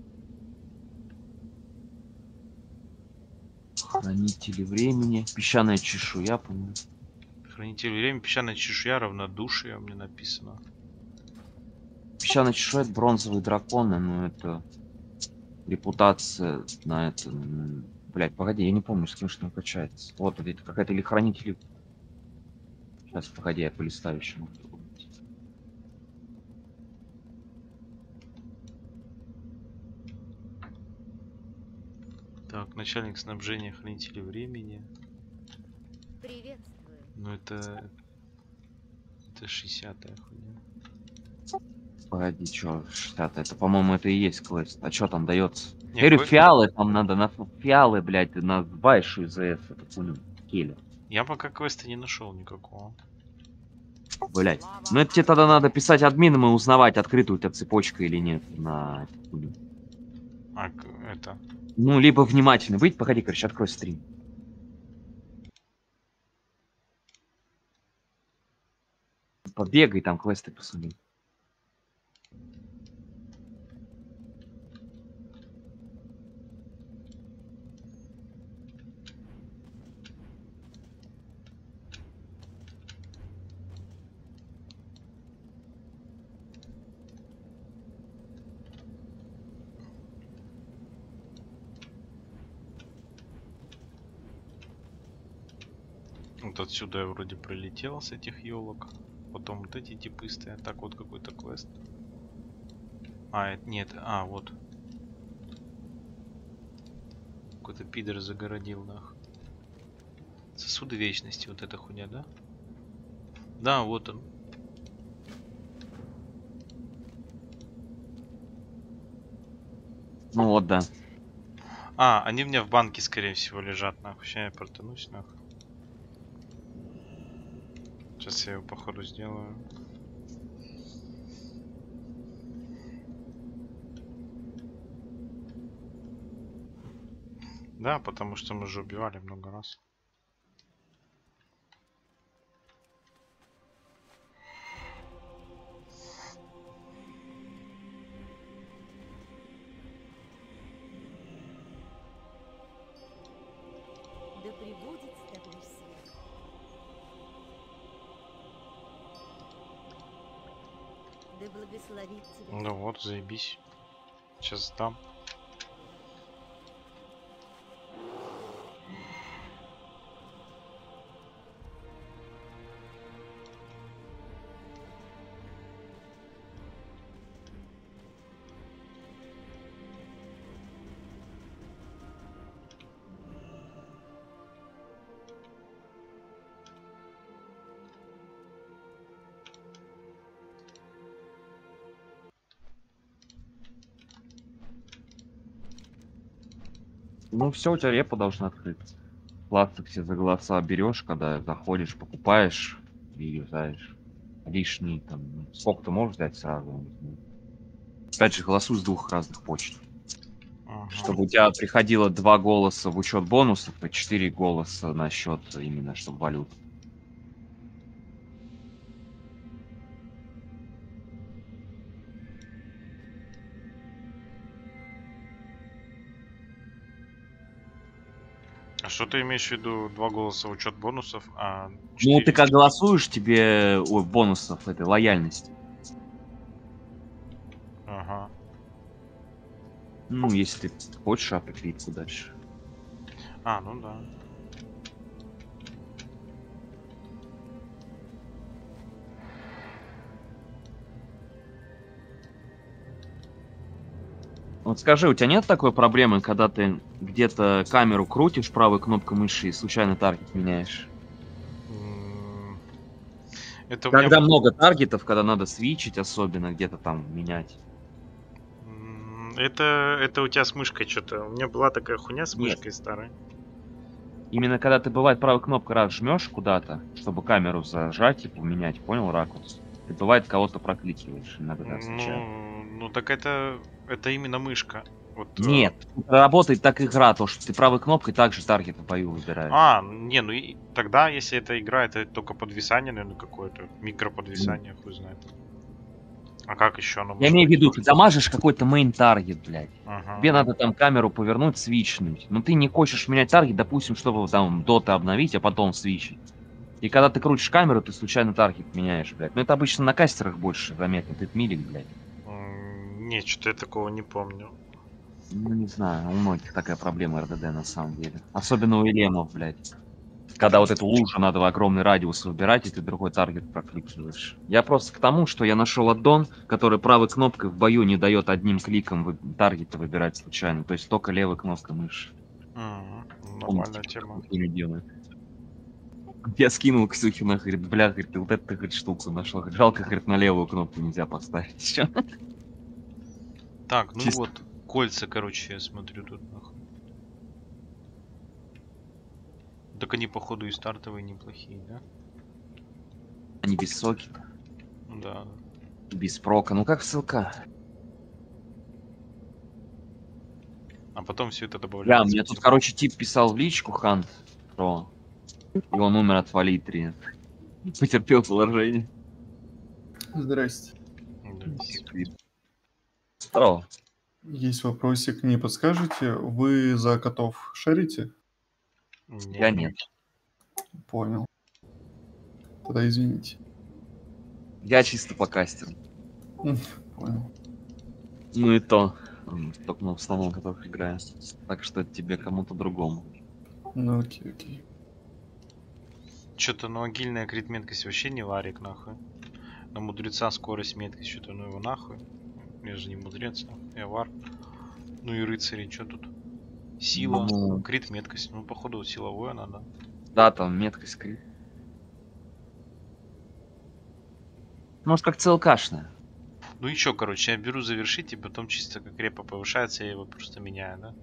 Хранители времени. Песчаная чешуя, по-моему. Хранитель времени, песчаная чешуя, равнодушие, у меня написано. Песчаная чешуя — это бронзовые драконы, но это репутация на это. м, Блядь, погоди, я не помню, с кем что там качается. Вот, вот это какая-то или хранители. Сейчас, погоди, я полистаю еще. Так, начальник снабжения хранителей времени. Приветствую. Ну это... Это шестидесятая хуйня. Погоди, что, шестьдесят, это, по-моему, это и есть квест. А что там дается? Не, Я говорю, квест- фиалы там надо, на фиалы, блядь, на большую ЗС, это понял, келя. Я пока квеста не нашел никакого. Блядь. Ну это тебе тогда надо писать админам и узнавать, открыта у тебя цепочка или нет на эту хуйню. А, к- это... Ну, либо внимательно быть, погоди, короче, открой стрим. Побегай, там квесты посмотри. Вот отсюда я вроде пролетел с этих елок. Потом вот эти типы стоят. Так, вот какой-то квест. А, это нет, а, вот. Какой-то пидор загородил, нахуй. Сосуды вечности, вот эта хуйня, да? Да, вот он. Ну вот, да. А, они у меня в банке, скорее всего, лежат, нахуй. Сейчас я протянусь, нахуй. Сейчас я его, походу, сделаю. Да, потому что мы же убивали много раз. Да пребудет с тобой свет. Да благословит тебя. Ну вот, заебись. Сейчас сдам. Ну все, у тебя репа должна открыться. Пластик все за голоса берешь, когда заходишь, покупаешь и юзаешь. лишний, там, сколько ты можешь дать сразу. Опять же, голосуй с двух разных почт. Ага. Чтобы у тебя приходило два голоса в учет бонусов и четыре голоса на счет именно, чтобы валют. А что ты имеешь в виду два голоса в учет бонусов, а Ну, четыре? ты как голосуешь, тебе ой, бонусов этой лояльности. Ага. Ну, если ты хочешь определиться дальше. А, ну да. Вот скажи, у тебя нет такой проблемы, когда ты где-то камеру крутишь правой кнопкой мыши и случайно таргет меняешь? М, Это у Когда меня... много таргетов, когда надо свичить, особенно где-то там менять. м, Это, это у тебя с мышкой что-то. У меня была такая хуйня с Нет. мышкой старой. Именно когда ты, бывает, правой кнопкой раз жмешь куда-то, чтобы камеру зажать и поменять, понял, ракурс? Ты, бывает, кого-то прокликиваешь иногда случайно. Ну, ну так это, это именно мышка. Вот, э, Нет, работает так игра, то, что ты правой кнопкой также таргет в бою выбираешь. А, не, ну и тогда, если это игра, это только подвисание, наверное, какое-то. Микроподвисание, хуй знает. А как еще оно Я может имею в быть? виду, ты дамажишь какой-то мейн таргет, блядь. Ага. Тебе надо там камеру повернуть, свичнуть. Но ты не хочешь менять таргет, допустим, чтобы там доты обновить, а потом свичить. И когда ты крутишь камеру, ты случайно таргет меняешь, блядь. Ну это обычно на кастерах больше заметно, ты милик, блядь. М, Не, что-то я такого не помню. Ну не знаю, у многих такая проблема эр дэ дэ на самом деле. Особенно у элемов, блядь. Когда вот эту лужу надо в огромный радиус выбирать, и ты другой таргет прокликиваешь. Я просто к тому, что я нашел аддон, который правой кнопкой в бою не дает одним кликом вы... таргета выбирать случайно. То есть только левой кнопкой мыши. М, Он, Нормальная типа, тема. такими делает. Я скинул Ксюхе, она говорит, бля, говорит, ты вот эту, говорит, штуку нашел. Говорит, жалко, говорит, на левую кнопку нельзя поставить. Чё? Так, ну Чисто. вот, кольца, короче, я смотрю тут нахуй. Так они, походу, и стартовые неплохие, да? Они без соки, Да. без прока. Ну как ссылка? А потом все это Бля, добавляется. мне в тут, тип- короче, тип писал в личку, Хан, что и он умер от фалитрии. Потерпел положение. Здрасте. Да, вис- Здорово. Есть вопросик, не подскажете? Вы за котов шарите? Я нет. Понял. Тогда извините. Я чисто по кастеру. Понял. Ну и то. м, Только на основном которых играю. Так что это тебе кому-то другому. Ну окей, окей. Что-то, ну, агильная крит меткость вообще не варик, нахуй. На мудреца скорость меткость, что-то, ну его нахуй. Я же не мудрец, нахуй, я вар. Ну и рыцари, что тут? Сила, Ну. крит меткость. Ну, походу, силовое надо. Да, там меткость крит. Может, как ЦЛКшная. Ну и чё, короче, я беру завершить, и потом чисто как репа повышается, я его просто меняю, да?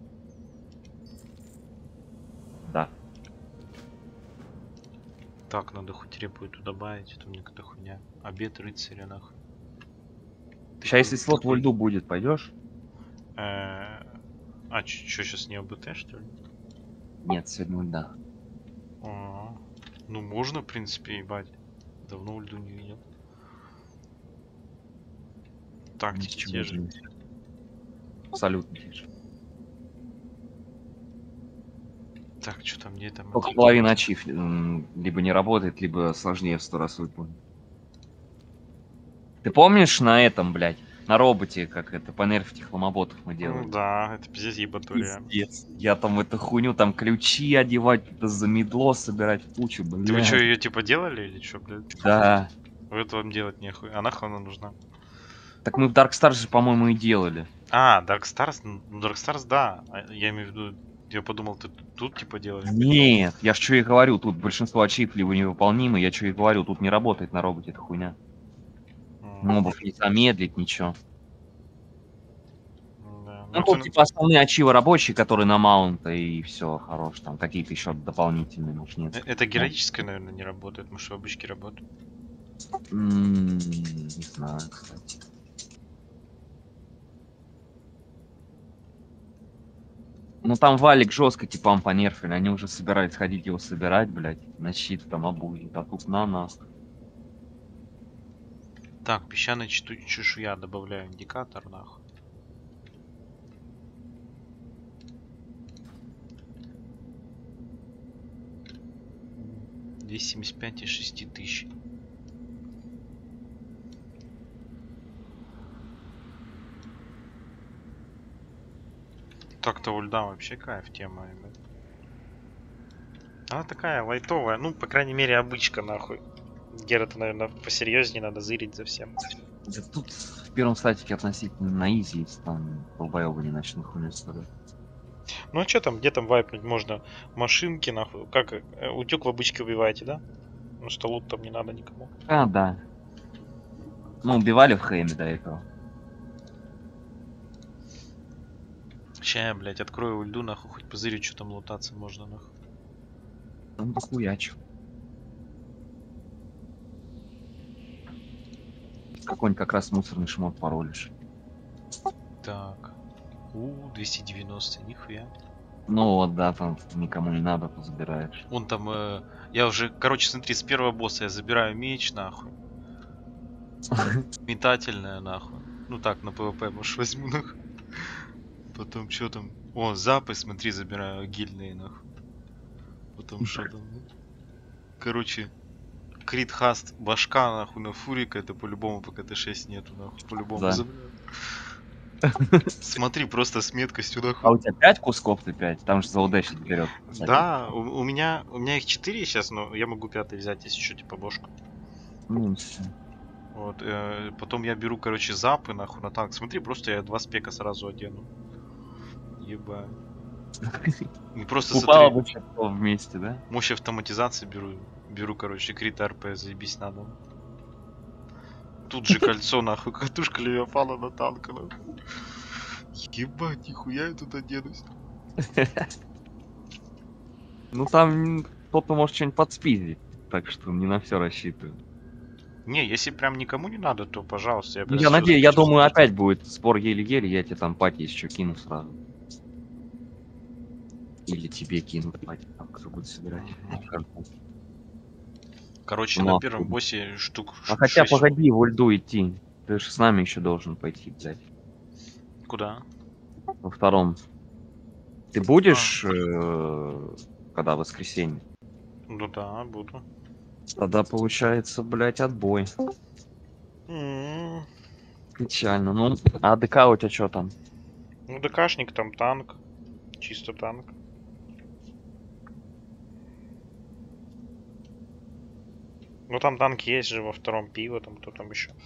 Да. Так, надо хоть репу эту добавить, это мне какая-то хуйня. Обед рыцаря, нахуй. Сейчас, если слот во льду будет, пойдешь? Э, А, чё, сейчас не ОБТ, что ли? Нет, сегодня льда. А, Ну, можно, в принципе, ебать. Давно в льду не видел. Тактики Ничего те же. не- Абсолютно те же. Так, что там, где там? Только эти- половина ачив м, либо не работает, либо сложнее в сто раз выполнить. Ты помнишь на этом, блядь, на роботе, как это, по нерфите хламоботов мы делали? Ну да, это пиздец ебатория. Пиздец. Я там эту хуйню, там ключи одевать, это за медло собирать в кучу, блядь. Ты вы что, ее типа делали или что, блядь? Да. Это вам делать нехуй. А нахуй она нужна? Так мы в Dark Stars же, по-моему, и делали. А, Dark Stars? Ну, Dark Stars, да. А Я имею в виду, я подумал, ты тут типа делаешь. Нет, я ж что и говорю, тут большинство ачив либо невыполнимы, я что и говорю, тут не работает на роботе эта хуйня. М, Мобов не замедлить, ничего. Да. Ну, Ну, тут ты- типа основные ачивы рабочие, которые на маунта, и все, хорош. Там какие-то еще дополнительные, может, нет. э, Это героическое, наверное, не работает. Может, в обычке работает. М, Не знаю, кстати. Ну там валик жестко типам понерфили, они уже собираются ходить его собирать, блядь, на щит там обуви, а тут на нас. Так, песчаная чту- чешуя добавляю индикатор, нахуй. двести семьдесят пять из шести тысяч. Так-то ульда вообще кайф тема, ребят. Она такая лайтовая, ну, по крайней мере, обычка, нахуй. Гера-то, наверное, посерьезнее надо зырить за всем. Да тут в первом статике относительно на изи, если там долбоёбы не начнут хуйню страдать. Ну а что там, где там вайпнуть можно? Машинки, нахуй. Как, э, утюг в обычке убиваете, да? Ну что лут там не надо никому. А, да. Мы убивали в Хейме до этого. Ща я, блядь, открою ульду, нахуй, хоть позырю, что там лутаться можно, нахуй. Там дохуячу. Какой-нибудь как раз мусорный шмот паролишь. Так. У, двести девяносто, нихуя. Ну вот, да, там никому не надо, то забираешь. Вон там, э, я уже, короче, смотри, с первого босса я забираю меч, нахуй. Метательная, нахуй. Ну так, на ПВП, может, возьму, нахуй. Потом, что там? О, запы, смотри, забираю гильные, нахуй. Потом, что там? ну? Короче, крит хаст башка, нахуй, на фурика, это по-любому по КТ шесть нету, нахуй, по-любому Да. забираю. Смотри, просто с меткостью, А нахуй. у тебя пять кусков ты пять? Там же за удачить берет. Да, у, у меня, у меня их четыре сейчас, но я могу пятый взять, если что, типа бошку. Ну, всё. Вот, э, потом я беру, короче, запы, нахуй, на танк. Смотри, просто я два спека сразу одену. Ебать. Ну, просто Упало смотри, бы что вместе, да? мощь автоматизации беру. Беру, короче, крит РП, заебись надо. Тут же кольцо, нахуй, катушка левиафана на танка, нахуй. Ебать, нихуя я тут оденусь. Ну там кто-то может что-нибудь подспиздить. Так что не на все рассчитываю. Не, если прям никому не надо, то пожалуйста. Я, Ну, прям я всё надеюсь, я запишу, думаю, запишу. опять будет спор еле-еле, я тебе там пати еще кину сразу. Или тебе кину пати, там кто будет собирать. Короче, Ну, на а первом хуй. боссе штук А хотя шесть. погоди, в ульду идти. Ты же с нами еще должен пойти взять. Куда? Во втором. Ты будешь, э, когда воскресенье? Ну да, буду. Тогда получается, блять, отбой. М, Печально. Ну, а АДК у тебя что там? Ну, ДКшник, там танк. Чисто танк. Ну, там танк есть же во втором пиво, там кто там еще.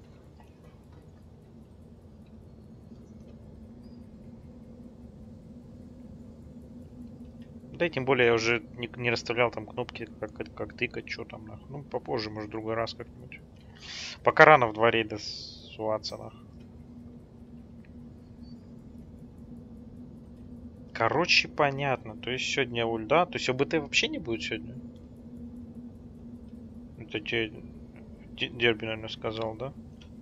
Да и тем более я уже не, не расставлял там кнопки, как, это- как тыкать, что там, нахуй. Ну, попозже, может, в другой раз как-нибудь. Пока рано в два рейда суваться, нахуй. Короче, понятно. То есть сегодня ульда. То есть ОБТ вообще не будет сегодня? Это тебе Д- Дерби, наверное, сказал, да?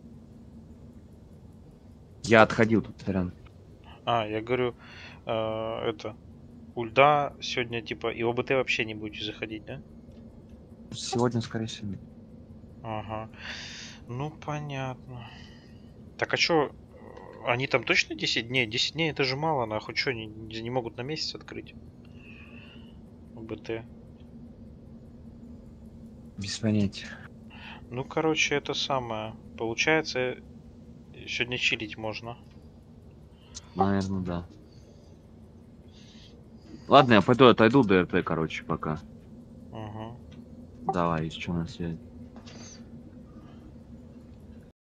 Я отходил тут прям. А, я говорю, э, это... Ульда сегодня, типа, и ОБТ вообще не будете заходить, да? Сегодня, скорее всего. Ага. Ну, понятно. Так, а чё, они там точно десять дней? десять дней это же мало, нахуй. Чё, они не, не могут на месяц открыть? ОБТ. Без понятия. Ну, короче, это самое. Получается, сегодня чилить можно. Наверное, да. Ладно, я пойду отойду до РТ, короче, пока. Угу. Давай, еще на связи.